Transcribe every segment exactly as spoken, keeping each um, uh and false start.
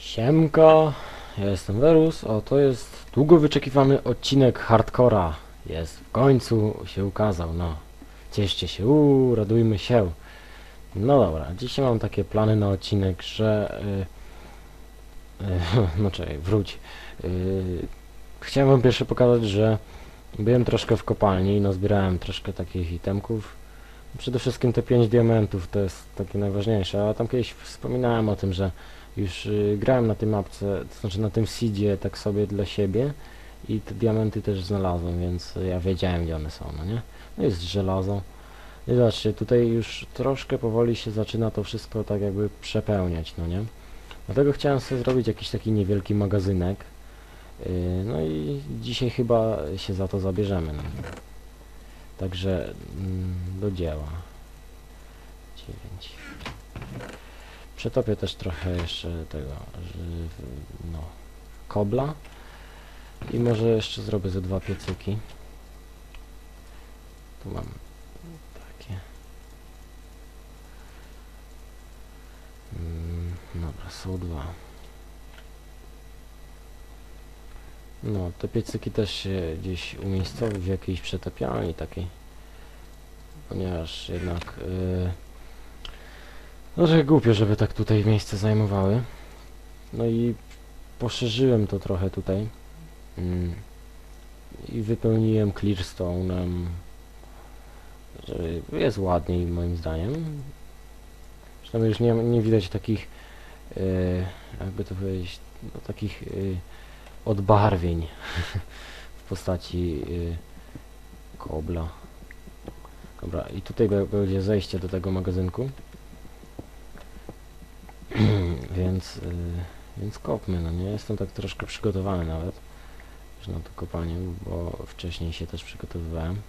Siemka, ja jestem Verus, o to jest długo wyczekiwany odcinek Hardcora. Jest, w końcu się ukazał, no. Cieszcie się, uuu, radujmy się. No dobra, dzisiaj mam takie plany na odcinek, że... Yy, yy, no czekaj, wróć. Yy, chciałem wam pierwsze pokazać, że byłem troszkę w kopalni, no zbierałem troszkę takich itemków. Przede wszystkim te pięć diamentów to jest takie najważniejsze, a tam kiedyś wspominałem o tym, że już y, grałem na tej mapce, to znaczy na tym seedzie tak sobie dla siebie i te diamenty też znalazłem, więc ja wiedziałem, gdzie one są, no nie? No jest żelazo. I zobaczcie, tutaj już troszkę powoli się zaczyna to wszystko tak jakby przepełniać, no nie? Dlatego chciałem sobie zrobić jakiś taki niewielki magazynek. Yy, no i dzisiaj chyba się za to zabierzemy. No. Także mm, do dzieła. dziewięć. Przetopię też trochę jeszcze tego, że, no, kobla i może jeszcze zrobię ze dwa piecyki. Tu mam takie. Mm, dobra, są dwa. No, te piecyki też się gdzieś umiejscowi w jakiejś przetopialni takiej, ponieważ jednak yy, no, że głupio, żeby tak tutaj miejsce zajmowały. No i poszerzyłem to trochę tutaj. Mm. I wypełniłem clearstone'em, że jest ładniej moim zdaniem. Przynajmniej już nie, nie widać takich, yy, jakby to powiedzieć, no, takich yy, odbarwień w postaci yy, kobla. Dobra, i tutaj będzie zejście do tego magazynku. więc, yy, więc kopmy, no nie? Jestem tak troszkę przygotowany nawet już na to kopanie, bo wcześniej się też przygotowywałem.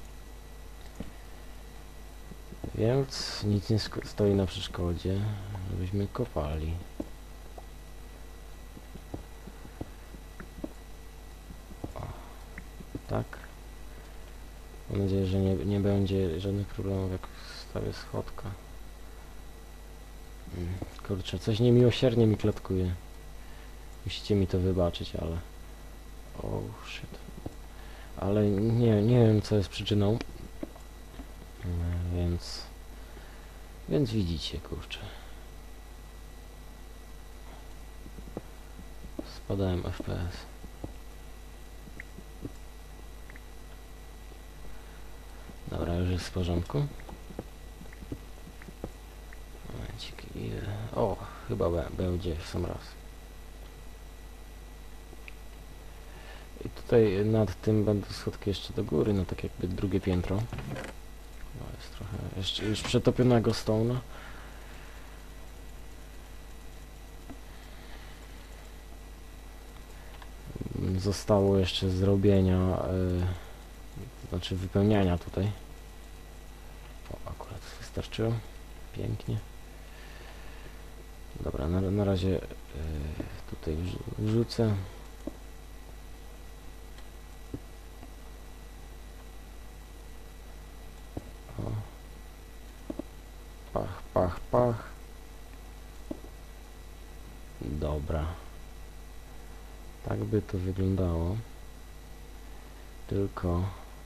Więc nic nie stoi na przeszkodzie, żebyśmy kopali. O, tak. Mam nadzieję, że nie, nie będzie żadnych problemów, jak wstawię schodka. Hmm, kurczę, coś niemiłosiernie mi klatkuje. Musicie mi to wybaczyć, ale... Oh shit. Ale nie, nie wiem, co jest przyczyną. Więc... Więc widzicie, kurczę. Spadałem F P S. Dobra, już jest w porządku. Momencik. O, chyba będzie w sam raz. I tutaj nad tym będą schodki jeszcze do góry, no tak jakby drugie piętro. No jest trochę jeszcze już przetopionego stone'a. Zostało jeszcze zrobienia, yy, to znaczy wypełniania tutaj. O, akurat wystarczyło. Pięknie. Dobra, na, na razie yy, tutaj wrzucę. O. Pach, pach, pach. Dobra. Tak by to wyglądało. Tylko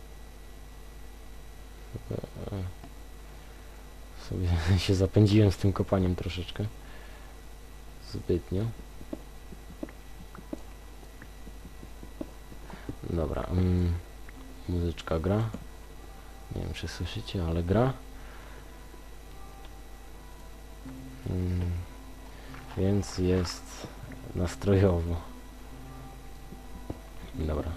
chyba, e, sobie się zapędziłem z tym kopaniem troszeczkę. Zbytnio. Dobra. Mm, muzyczka gra. Nie wiem, czy słyszycie, ale gra. Mm, więc jest nastrojowo. Dobra.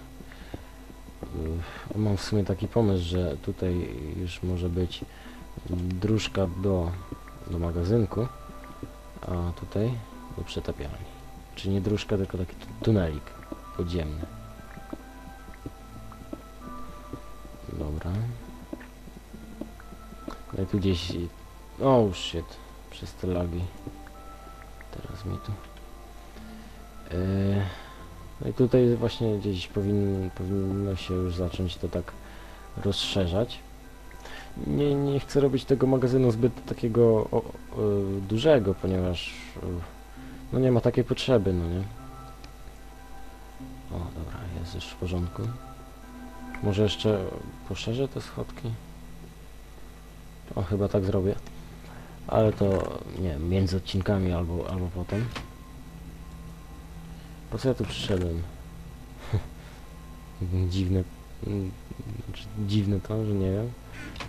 Mam w sumie taki pomysł, że tutaj już może być dróżka do, do magazynku, a tutaj do przetapialni. Czy nie dróżka, tylko taki tunelik podziemny. Dobra. No i tu gdzieś... Oh shit. Przez te lagi. Teraz mi tu... Yy... No i tutaj właśnie gdzieś powinno, powinno się już zacząć to tak rozszerzać. Nie, nie chcę robić tego magazynu zbyt takiego o, o, dużego, ponieważ No nie ma takiej potrzeby, no nie? O, dobra, jest już w porządku. Może jeszcze poszerzę te schodki? O, chyba tak zrobię. Ale to, nie wiem, między odcinkami albo, albo potem. Po co ja tu przyszedłem? Dziwne... mm, Dziwne to, że nie wiem.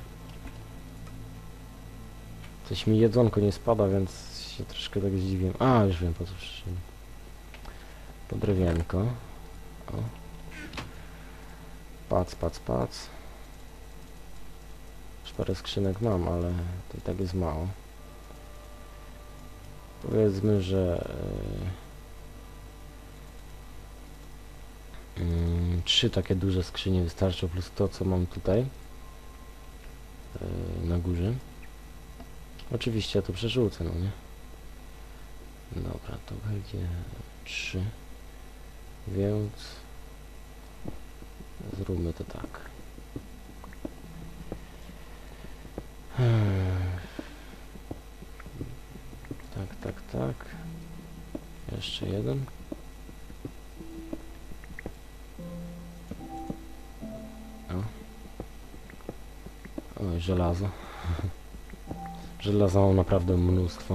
Coś mi jedzonko nie spada, więc się troszkę tak zdziwiłem. A, już wiem po co przyszedłem. Po drewienko. O. Pac, pac, pac. Już parę skrzynek mam, ale to i tak jest mało. Powiedzmy, że... Yy, yy, trzy takie duże skrzynie wystarczą, plus to, co mam tutaj. Yy, na górze. Oczywiście ja to przerzucę, no nie? Dobra, to będzie trzy. Więc... zróbmy to tak. Hmm. Tak, tak, tak. Jeszcze jeden. O. Oj, żelazo. Żelaza mam naprawdę mnóstwo.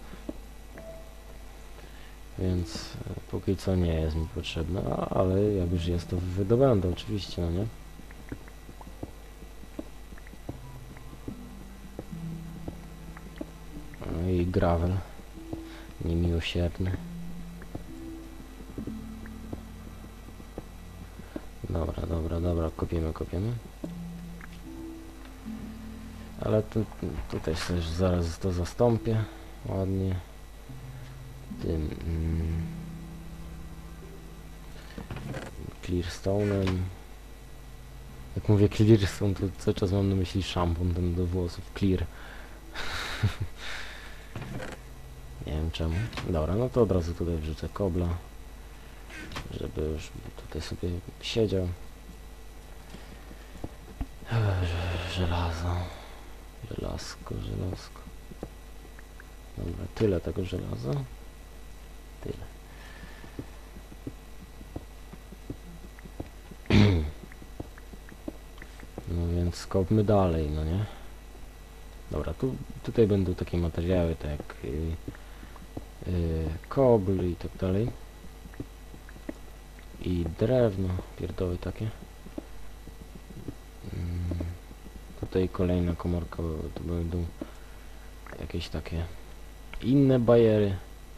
Więc e, póki co nie jest mi potrzebne, a, ale jak już jest, to wydobędę oczywiście, no nie? No i gravel. Niemiłosierny. Dobra, dobra, dobra, kopiemy, kopiemy. Ale tu, tutaj też zaraz to zastąpię ładnie tym mm, clearstone'em. Jak mówię clearstone, to cały czas mam na myśli szampon ten do włosów, clear. Nie wiem czemu. Dobra, no to od razu tutaj wrzucę kobla, żeby już tutaj sobie siedział. Żelazo. Żelazko, żelazko. Dobra, tyle tego żelaza. Tyle. No więc kopmy dalej, no nie? Dobra, tu, tutaj będą takie materiały, tak jak yy, yy, kobl i tak dalej. I drewno, pierdoły takie. Yy, tutaj kolejna komorka, to będą jakieś takie inne bajery.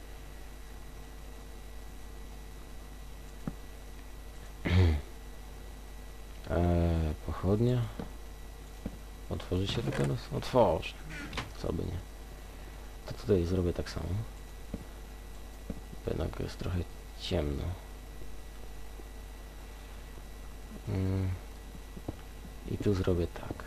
Eee, pochodnia. Otworzy się to teraz? Otworzy. Co by nie. To tutaj zrobię tak samo. Bo jednak jest trochę ciemno. Mm. I tu zrobię tak.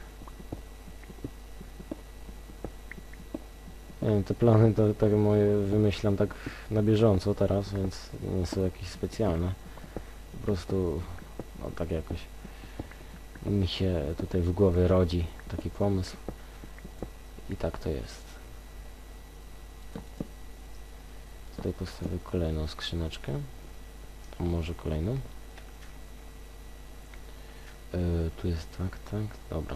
Nie wiem, te plany to tak moje wymyślam tak na bieżąco teraz, więc nie są jakieś specjalne. Po prostu no tak jakoś mi się tutaj w głowie rodzi taki pomysł i tak to jest. Tutaj postawię kolejną skrzyneczkę, a może kolejną. Yy, tu jest tak, tak, dobra.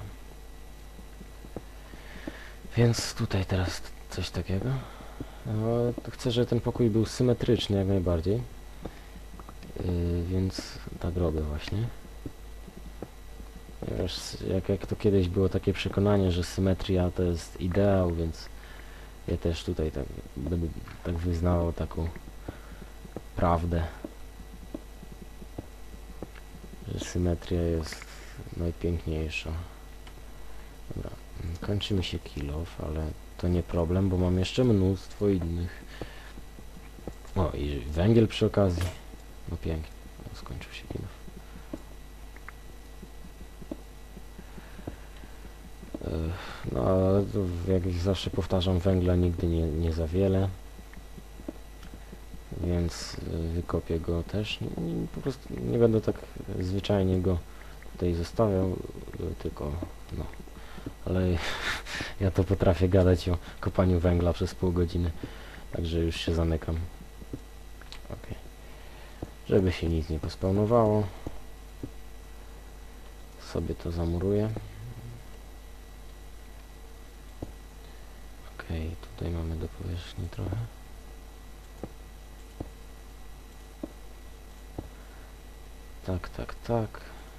Więc tutaj teraz coś takiego. No, to chcę, żeby ten pokój był symetryczny jak najbardziej. Yy, więc tak robię właśnie. Wiesz, jak, jak to kiedyś było takie przekonanie, że symetria to jest ideał, więc ja też tutaj tak będę tak wyznawał taką prawdę, że symetria jest najpiękniejsza. Dobra, kończy mi się kill off, ale to nie problem, bo mam jeszcze mnóstwo innych. O, i węgiel przy okazji. No pięknie, no, skończył się kill off. No, ale to, jak zawsze powtarzam, węgla nigdy nie, nie za wiele, więc wykopię go też. Nie, po prostu nie będę tak zwyczajnie go tutaj zostawiał, tylko no, ale ja to potrafię gadać o kopaniu węgla przez pół godziny, także już się zamykam. żeby się nic nie pospawnowało. Sobie to zamuruję. Okej, okay, tutaj mamy do powierzchni trochę. Tak, tak, tak.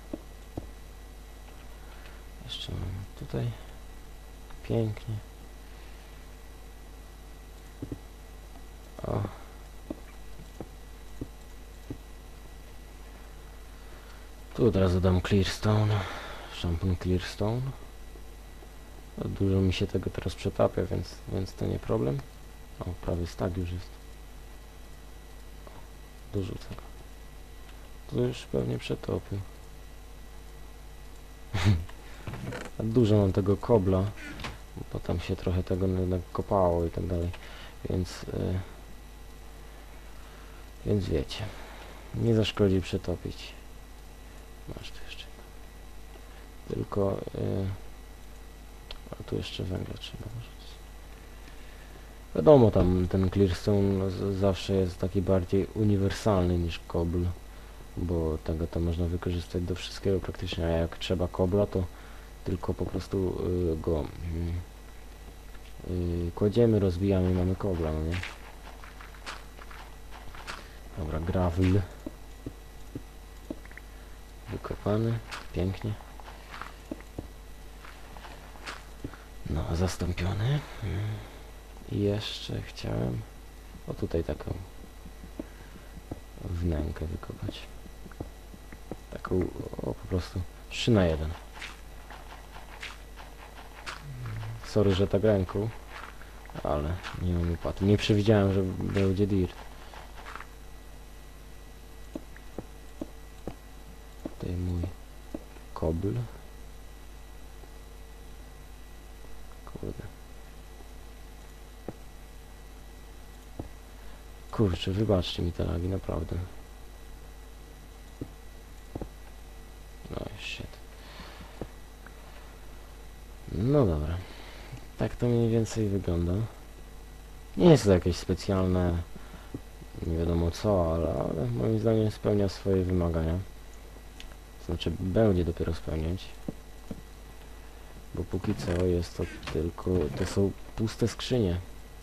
Jeszcze mamy tutaj. Pięknie. O. Tu od razu dam clearstone. Szampon clearstone. No, dużo mi się tego teraz przetapia, więc, więc to nie problem. O, prawie stag już jest. Dorzucę go. To już pewnie przetopił. A dużo mam tego kobla, bo tam się trochę tego kopało i tak dalej, więc yy, więc wiecie, nie zaszkodzi przetopić. Masz tu jeszcze tylko yy, a tu jeszcze węgla trzeba użyć. Wiadomo, tam ten clearstone z, zawsze jest taki bardziej uniwersalny niż kobl, bo tego to można wykorzystać do wszystkiego praktycznie, a jak trzeba kobla, to tylko po prostu y, go y, y, kładziemy, rozbijamy i mamy kobla, no nie? Dobra, gravel wykopany, pięknie. No, zastąpiony. I jeszcze chciałem o tutaj taką wnękę wykopać. Taką o, po prostu trzy na jeden. Sorry, że tak ręką, ale nie mam upadku. Nie przewidziałem, że będzie dirt. Tutaj mój kobl. Kurde. Kurczę, wybaczcie mi te lagi, naprawdę. No shit. No dobra. Tak to mniej więcej wygląda. Nie jest to jakieś specjalne, nie wiadomo co, ale, ale moim zdaniem spełnia swoje wymagania. To znaczy będzie dopiero spełniać. Bo póki co jest to tylko, to są puste skrzynie.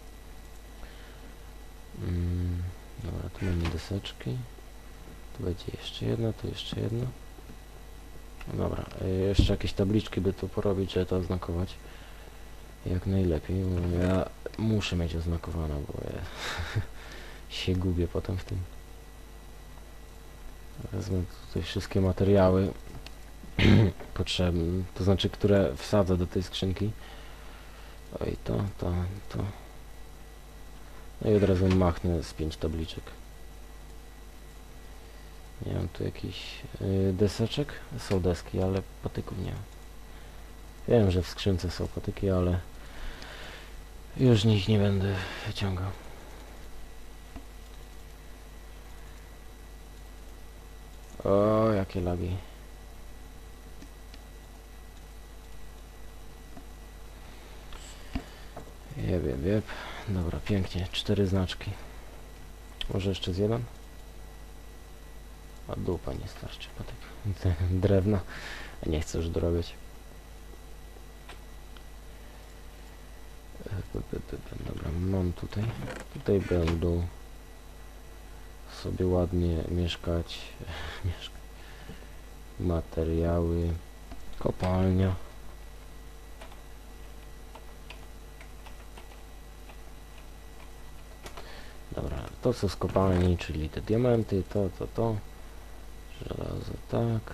Mm, dobra, tu mamy deseczki. Tu będzie jeszcze jedna, tu jeszcze jedna. No dobra, jeszcze jakieś tabliczki by tu porobić, żeby to oznakować. Jak najlepiej, bo ja muszę mieć oznakowane, bo ja się gubię potem w tym. Wezmę tutaj wszystkie materiały potrzebne, to znaczy, które wsadzę do tej skrzynki. Oj, to, to, to. No i od razu machnę z pięć tabliczek. Nie mam tu jakichś yy, deseczek. Są deski, ale patyków nie mam. Wiem, że w skrzynce są patyki, ale już nich nie będę wyciągał. O, jakie lagi. Jeb, jeb, jeb. Dobra, pięknie. Cztery znaczki. Może jeszcze z jeden? A dupa nie starczy patyk. Drewna. Nie chcę już dorobić. Dobra, mam tutaj. Tutaj będą sobie ładnie mieszkać. mieszkać. Materiały. Kopalnia. Dobra, to co z kopalni, czyli te diamenty, to, to, to. Żelazo, tak.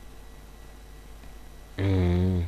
Mm.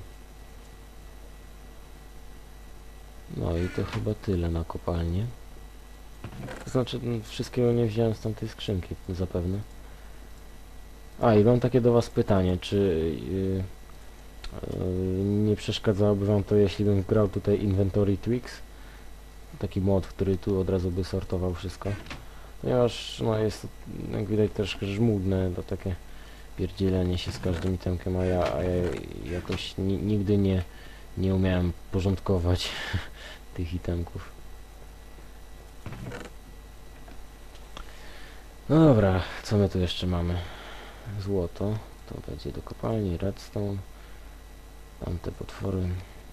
No i to chyba tyle na kopalnię. To znaczy, wszystkiego nie wziąłem z tamtej skrzynki, zapewne. A, i mam takie do was pytanie, czy yy, yy, nie przeszkadzałoby wam to, jeśli bym wgrał tutaj Inventory Tweaks? Taki mod, który tu od razu by sortował wszystko. Ponieważ, no jest to, jak widać, troszkę żmudne, to takie pierdzielenie się z każdym itemkiem, a ja, a ja jakoś ni nigdy nie, nie umiałem porządkować tych itemków. No dobra, co my tu jeszcze mamy? Złoto, to będzie do kopalni, redstone, tamte potwory.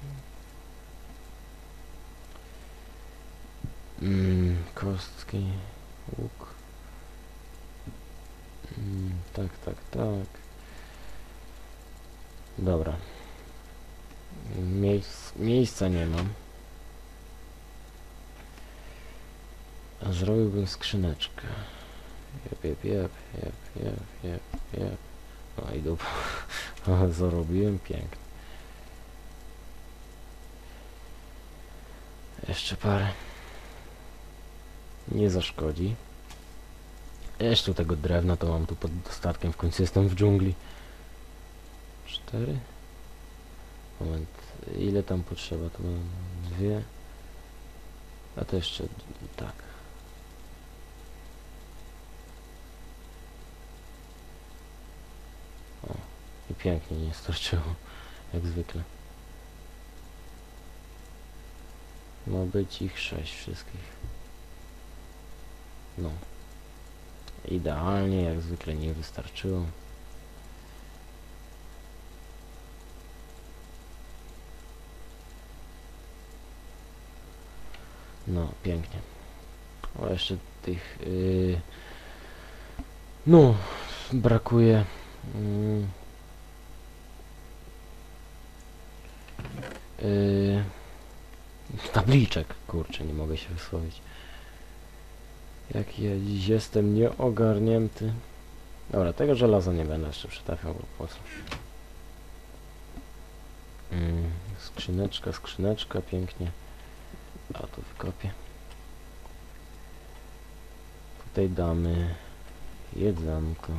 Mm, kostki, łuk. Mm, tak, tak, tak. Dobra. Miejsc, miejsca nie mam. A zrobiłbym skrzyneczkę. Jep, jep, jep, jep, jep, jep, jep. No i dupa. Zarobiłem pięknie. Jeszcze parę. Nie zaszkodzi. Jeszcze tego drewna to mam tu pod dostatkiem. W końcu jestem w dżungli. Cztery? Moment. Ile tam potrzeba? To mam dwie. A to jeszcze tak. O. I pięknie nie starczyło. Jak zwykle. Ma być ich sześć wszystkich. No. Idealnie, jak zwykle nie wystarczyło. No, pięknie. O, jeszcze tych... Yy... No, brakuje... Yy... Yy... Tabliczek, kurczę, nie mogę się wysłowić. Jak ja dziś jestem nieogarnięty. Dobra, tego żelaza nie będę jeszcze przytapiał, bo po co? Mm, skrzyneczka, skrzyneczka, pięknie. A tu wykopię. Tutaj damy jedzonko.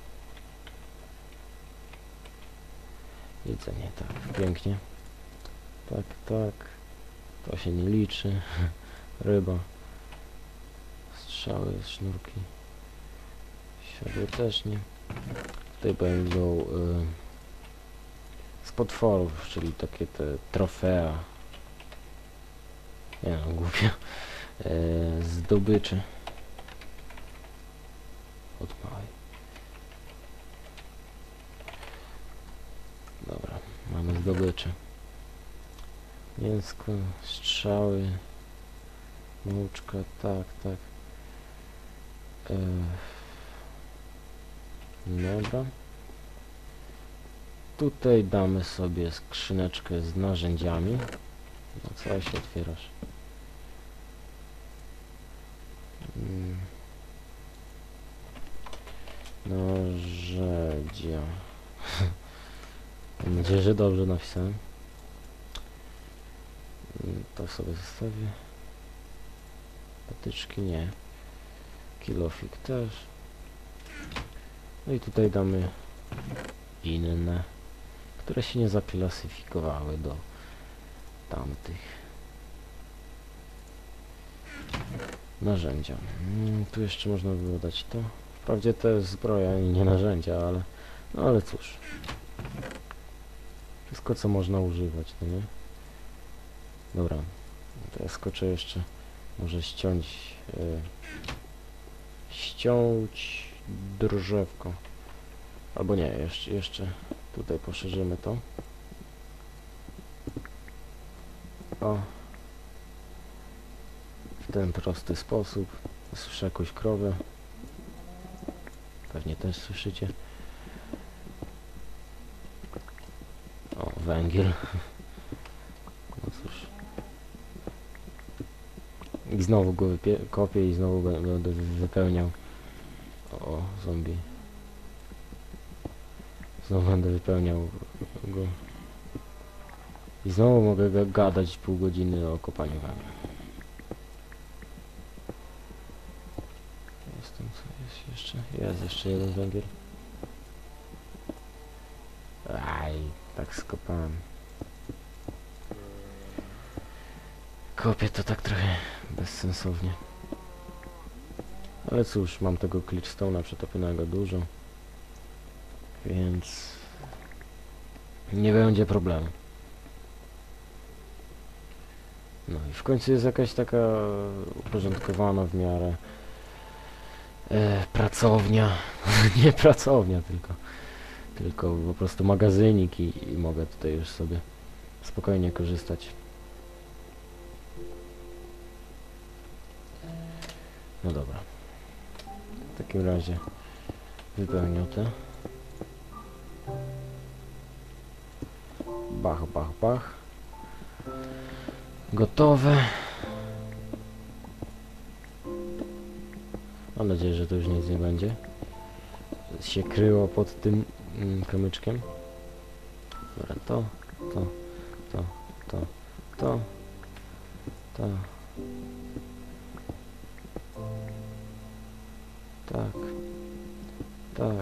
Jedzenie, tak, pięknie. Tak, tak. To się nie liczy. Ryba. Strzały, sznurki. Siodło też nie. Tutaj będą y, z potworów, czyli takie te trofea. Nie no, głupio. Y, zdobyczy. Od małej. Dobra, mamy zdobycze. Mięsko, strzały, mączka, tak, tak. E, dobra. Tutaj damy sobie skrzyneczkę z narzędziami. No co się otwierasz? Mm. Narzędzia. Mam nadzieję, że dobrze napisałem. To sobie zostawię. Patyczki nie. Kilofik też. No i tutaj damy inne, które się nie zaklasyfikowały do tamtych. Narzędzia. Hmm, tu jeszcze można było dać to. Wprawdzie to jest zbroja i nie narzędzia, ale... No ale cóż. Wszystko co można używać, no nie? Dobra. To ja skoczę jeszcze. Może ściąć... Yy, ściąć drzewko. Albo nie, jeszcze, jeszcze tutaj poszerzymy to. O. W ten prosty sposób. Słyszę jakąś krowę. Pewnie też słyszycie. O, węgiel. No cóż. I znowu go kopię i znowu będę wypełniał. O, zombie. Znowu będę wypełniał go. I znowu mogę ga gadać pół godziny o kopaniu węgla. Jest tam co jest jeszcze? Jest jeszcze jeden węgiel. Aj, tak skopałem. Kopię to tak trochę bezsensownie. Ale cóż, mam tego glitchstone'a przetopionego dużo. Więc... nie będzie problemu. No i w końcu jest jakaś taka uporządkowana w miarę e, pracownia. Nie pracownia, tylko tylko po prostu magazynik i, i mogę tutaj już sobie spokojnie korzystać. No dobra. W takim razie wypełnię te. Bach, bach, bach. Gotowe. Mam nadzieję, że to już nic nie będzie się kryło pod tym mm, kamyczkiem. Dobra, to, to, to, to, to, to. Tak, tak,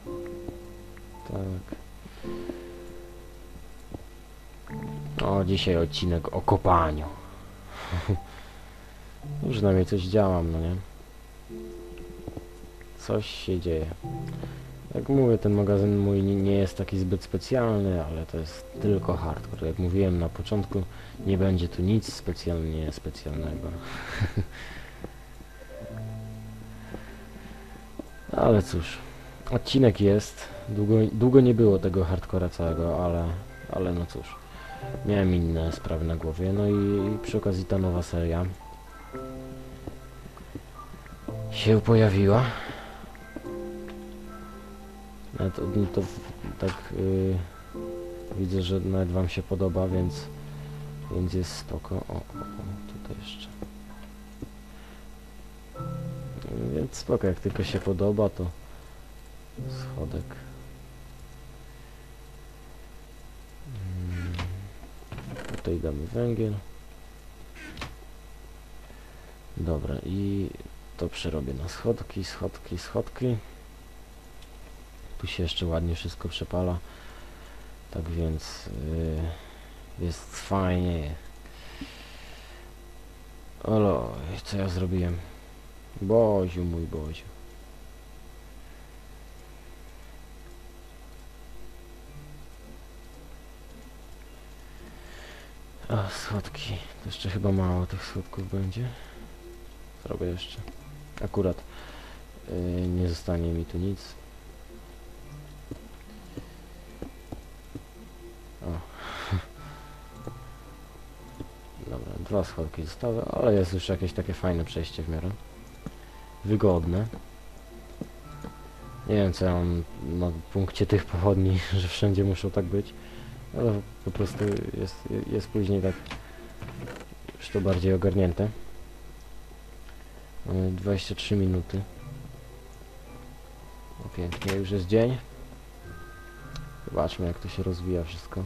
tak. O, dzisiaj odcinek o kopaniu. Przynajmniej coś działam, no nie? Coś się dzieje. Jak mówię, ten magazyn mój nie, nie jest taki zbyt specjalny, ale to jest tylko hardcore. Jak mówiłem na początku, nie będzie tu nic specjalnie specjalnego. Ale cóż, odcinek jest. Długo, długo nie było tego hardcora całego, ale, ale no cóż. Miałem inne sprawy na głowie, no i, i przy okazji ta nowa seria się pojawiła. Nawet, no to tak yy, widzę, że nawet wam się podoba, więc więc jest spoko. O, o, o, tutaj jeszcze. Więc spoko, jak tylko się podoba, to schodek. Hmm. Tutaj damy węgiel. Dobra, i to przerobię na schodki, schodki, schodki. Tu się jeszcze ładnie wszystko przepala. Tak więc yy, jest fajnie. Olo, co ja zrobiłem? Boziu, mój Boziu. A, schodki. To jeszcze chyba mało tych schodków będzie. Zrobię jeszcze. Akurat yy, nie zostanie mi tu nic. O. Dobra, dwa schodki zostały, ale jest już jakieś takie fajne przejście w miarę. Wygodne. Nie wiem, co ja mam na punkcie tych pochodni, że wszędzie muszą tak być. Ale po prostu jest, jest później tak już to bardziej ogarnięte. Mamy dwadzieścia trzy minuty. No pięknie, już jest dzień. Zobaczmy, jak to się rozwija wszystko.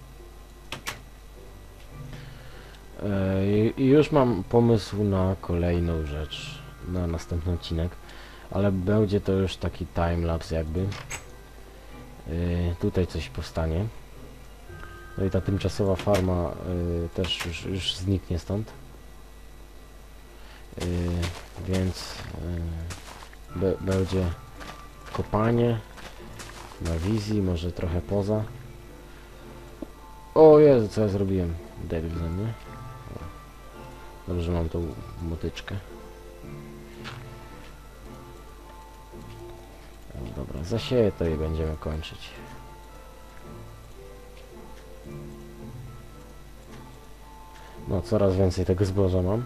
Yy, I już mam pomysł na kolejną rzecz, na następny odcinek, ale będzie to już taki timelapse jakby. Yy, tutaj coś powstanie. No i ta tymczasowa farma yy, też już, już zniknie stąd. Yy, więc yy, be, będzie kopanie na wizji, może trochę poza. O Jezu, co ja zrobiłem? Debil ze mnie. Dobrze, że mam tą motyczkę. No dobra, zasieję to i będziemy kończyć. No, coraz więcej tego zboża mam.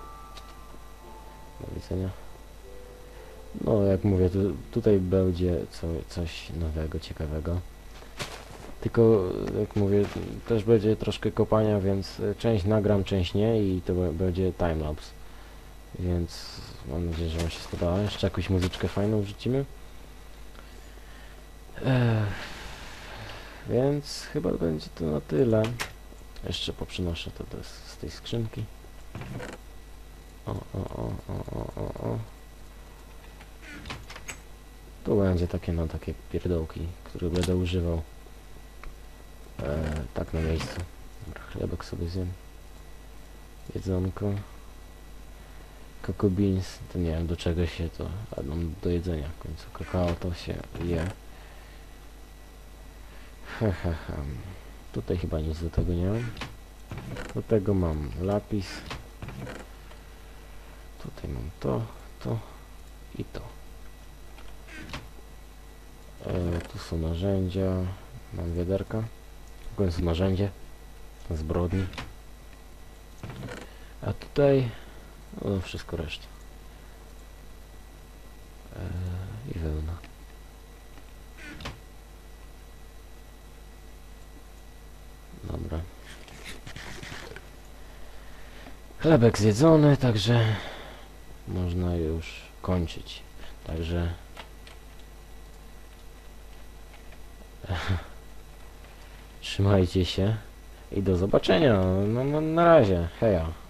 Do widzenia. No, jak mówię, tu, tutaj będzie co, coś nowego, ciekawego. Tylko, jak mówię, też będzie troszkę kopania, więc część nagram, część nie i to będzie timelapse. Więc mam nadzieję, że wam się spodoba. Jeszcze jakąś muzyczkę fajną wrzucimy. Ech, więc chyba będzie to na tyle. Jeszcze poprzynoszę to do, z tej skrzynki. O, o, o, o, o, o, o. Tu będzie takie, no, takie pierdołki, które będę używał e, tak na miejscu. Dobra, chlebek sobie zjem. Jedzonko. Cocoa beans, to nie wiem do czego się to, ale mam do jedzenia w końcu. Kakao to się je. Hehehe. Tutaj chyba nic do tego nie mam. Do tego mam lapis. Tutaj mam to, to i to. E, tu są narzędzia. Mam wiaderka. W końcu narzędzie. Zbrodni. A tutaj no, wszystko reszta. E, I wełna. Dobra. Chlebek zjedzony, także można już kończyć. Także trzymajcie się i do zobaczenia. No, no, na razie. Heja.